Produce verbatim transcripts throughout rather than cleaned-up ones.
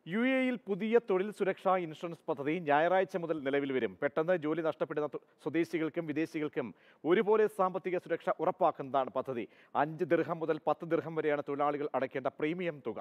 U എയിൽ പുതിയ തൊഴിൽ സുരക്ഷാ ഇൻഷുറൻസ് പദ്ധതി ഞായറാഴ്ച മുതൽ നിലവിൽ വരും. പെട്ടെന്ന് ജോലി നഷ്ടപ്പെടുന്ന സ്വദേശികൾക്കും വിദേശികൾക്കും ഒരുപോലെ സാമ്പത്തിക സുരക്ഷ ഉറപ്പാക്കുന്നതാണ് പദ്ധതി. അഞ്ച് ദിർഹം മുതൽ പത്ത് ദിർഹം വരെയാണ് തൊഴിലാളികൾ അടയ്ക്കേണ്ട പ്രീമിയം തുക.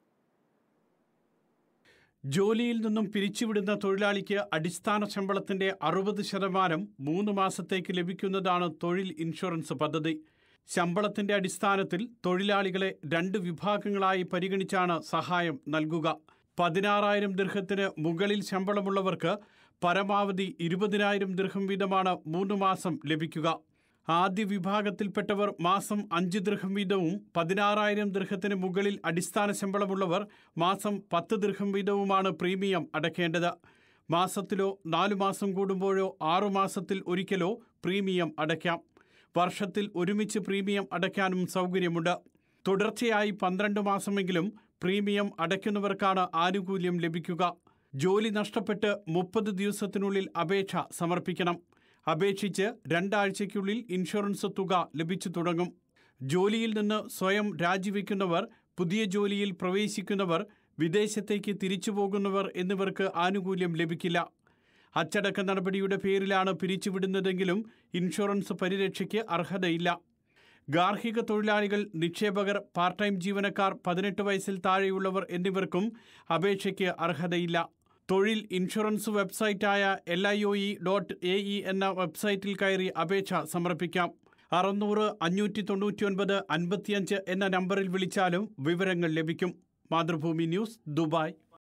ജോലിയിൽ നിന്നും പിരിച്ചുവിടുന്ന തൊഴിലാളിക്ക് അടിസ്ഥാന ശമ്പളത്തിന്റെ അറുപത് ശതമാനം മൂന്ന് മാസത്തേക്ക് ലഭിക്കുന്നതാണ് തൊഴിൽ ഇൻഷുറൻസ് പദ്ധതി. ശമ്പളത്തിന്റെ അടിസ്ഥാനത്തിൽ തൊഴിലാളികളെ രണ്ട് വിഭാഗങ്ങളായി പരിഗണിച്ചാണ് സഹായം നൽകുക. പതിനാറായിരം ദിർഹത്തിന് മുകളിൽ ശമ്പളമുള്ളവർക്ക് പരമാവധി ഇരുപതിനായിരം ദിർഹം വീതമാണ് മൂന്ന് മാസം ലഭിക്കുക. ആദ്യ വിഭാഗത്തിൽപ്പെട്ടവർ മാസം അഞ്ച് ദിർഹം വീതവും പതിനാറായിരം ദിർഹത്തിന് മുകളിൽ അടിസ്ഥാന ശമ്പളമുള്ളവർ മാസം പത്ത് ദിർഹം വീതവുമാണ് പ്രീമിയം അടയ്ക്കേണ്ടത്. മാസത്തിലോ നാലു മാസം കൂടുമ്പോഴോ ആറുമാസത്തിൽ ഒരിക്കലോ പ്രീമിയം അടയ്ക്കാം. വർഷത്തിൽ ഒരുമിച്ച് പ്രീമിയം അടയ്ക്കാനും സൗകര്യമുണ്ട്. തുടർച്ചയായി പന്ത്രണ്ട് മാസമെങ്കിലും പ്രീമിയം അടയ്ക്കുന്നവർക്കാണ് ആനുകൂല്യം ലഭിക്കുക. ജോലി നഷ്ടപ്പെട്ട് മുപ്പത് ദിവസത്തിനുള്ളിൽ അപേക്ഷ സമർപ്പിക്കണം. അപേക്ഷിച്ച് രണ്ടാഴ്ചയ്ക്കുള്ളിൽ ഇൻഷുറൻസ് തുക ലഭിച്ചു തുടങ്ങും. ജോലിയിൽ നിന്ന് സ്വയം രാജിവെക്കുന്നവർ, പുതിയ ജോലിയിൽ പ്രവേശിക്കുന്നവർ, വിദേശത്തേക്ക് തിരിച്ചു പോകുന്നവർ എന്നിവർക്ക് ആനുകൂല്യം ലഭിക്കില്ല. അച്ചടക്ക നടപടിയുടെ പേരിലാണ് പിരിച്ചുവിടുന്നതെങ്കിലും ഇൻഷുറൻസ് പരിരക്ഷയ്ക്ക് അർഹതയില്ല. ഗാർഹിക തൊഴിലാളികൾ, നിക്ഷേപകർ, പാർട്ട് ടൈം ജീവനക്കാർ, പതിനെട്ട് വയസ്സിൽ താഴെയുള്ളവർ എന്നിവർക്കും അപേക്ഷയ്ക്ക് അർഹതയില്ല. തൊഴിൽ ഇൻഷുറൻസ് വെബ്സൈറ്റായ L I O E dot A E എന്ന വെബ്സൈറ്റിൽ കയറി അപേക്ഷ സമർപ്പിക്കാം. അറുന്നൂറ് അഞ്ഞൂറ്റി തൊണ്ണൂറ്റി ഒൻപത് അൻപത്തിയഞ്ച് എന്ന നമ്പറിൽ വിളിച്ചാലും വിവരങ്ങൾ ലഭിക്കും. Mathrubhumi news, Dubai.